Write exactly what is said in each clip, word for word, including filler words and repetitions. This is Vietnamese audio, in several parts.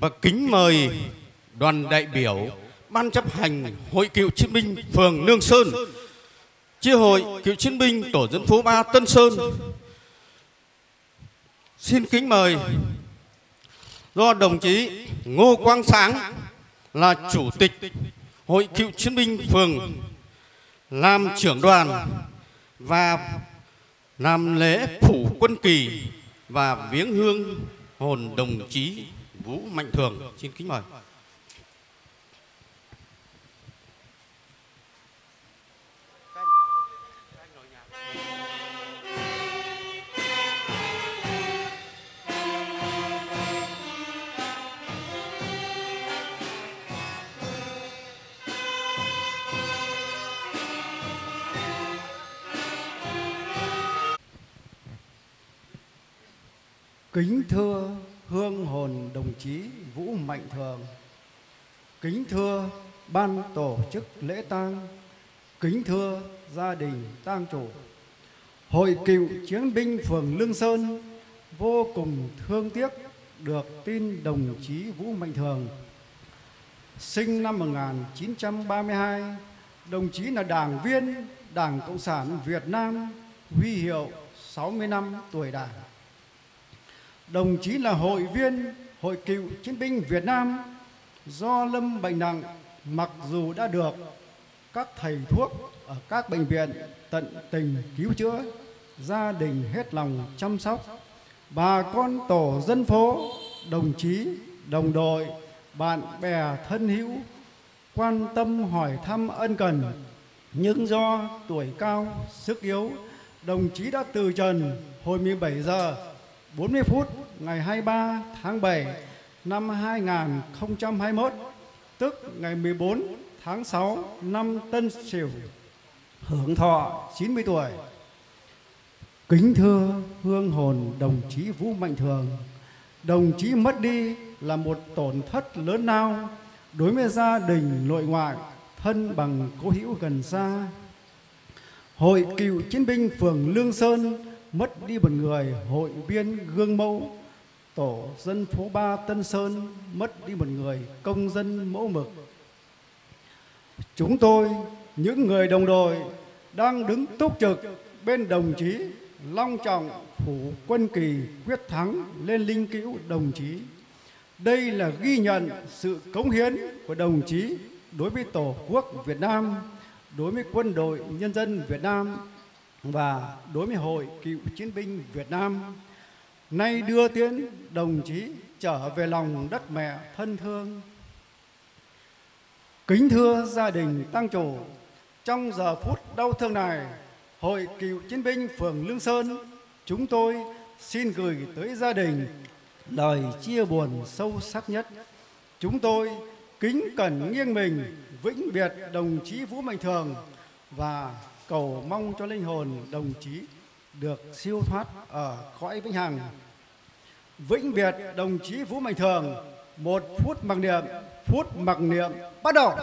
và kính mời đoàn đại biểu Ban chấp hành Hội Cựu Chiến binh phường Lương Sơn, Chi hội Cựu Chiến binh tổ dân phố ba Tân Sơn. Xin kính mời do đồng chí Ngô Quang Sáng là Chủ tịch Hội Cựu Chiến binh phường làm trưởng đoàn và làm lễ phủ quân kỳ và viếng hương hồn đồng chí Vũ Mạnh Thường. Xin kính mời. Kính thưa hương hồn đồng chí Vũ Mạnh Thường, kính thưa ban tổ chức lễ tang, kính thưa gia đình tang chủ, Hội Cựu Chiến binh phường Lương Sơn vô cùng thương tiếc được tin đồng chí Vũ Mạnh Thường sinh năm một nghìn chín trăm ba mươi hai, đồng chí là đảng viên Đảng Cộng sản Việt Nam, huy hiệu sáu mươi năm tuổi Đảng. Đồng chí là hội viên Hội Cựu Chiến binh Việt Nam, do lâm bệnh nặng, mặc dù đã được các thầy thuốc ở các bệnh viện tận tình cứu chữa, gia đình hết lòng chăm sóc, bà con tổ dân phố, đồng chí, đồng đội, bạn bè thân hữu quan tâm hỏi thăm ân cần, nhưng do tuổi cao, sức yếu, đồng chí đã từ trần hồi mười bảy giờ bốn mươi phút ngày hai mươi ba tháng bảy năm hai nghìn không trăm hai mươi mốt, tức ngày mười bốn tháng sáu năm Tân Sửu, hưởng thọ chín mươi tuổi. Kính thưa hương hồn đồng chí Vũ Mạnh Thường, đồng chí mất đi là một tổn thất lớn lao đối với gia đình nội ngoại, thân bằng cố hữu gần xa. Hội Cựu Chiến binh phường Lương Sơn mất đi một người hội viên gương mẫu, tổ dân phố ba Tân Sơn mất đi một người công dân mẫu mực. Chúng tôi, những người đồng đội đang đứng túc trực bên đồng chí, long trọng phủ quân kỳ quyết thắng lên linh cữu đồng chí. Đây là ghi nhận sự cống hiến của đồng chí đối với Tổ quốc Việt Nam, đối với quân đội nhân dân Việt Nam và đối với Hội Cựu Chiến binh Việt Nam. Nay đưa tiễn đồng chí trở về lòng đất mẹ thân thương. Kính thưa gia đình tang chủ, trong giờ phút đau thương này, Hội Cựu Chiến binh phường Lương Sơn chúng tôi xin gửi tới gia đình lời chia buồn sâu sắc nhất. Chúng tôi kính cẩn nghiêng mình vĩnh biệt đồng chí Vũ Mạnh Thường và cầu mong cho linh hồn đồng chí được siêu thoát ở cõi vĩnh hằng. Vĩnh biệt đồng chí Vũ Mạnh Thường. Một phút mặc niệm, phút mặc niệm bắt đầu.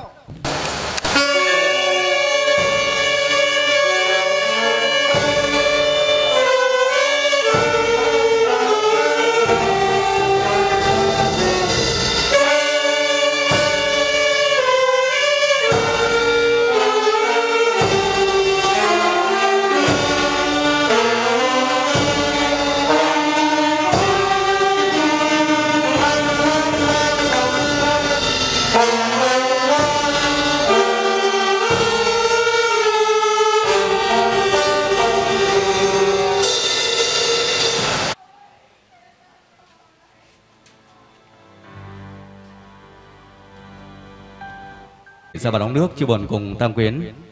Ra vào đóng nước chia buồn cùng tam quyến.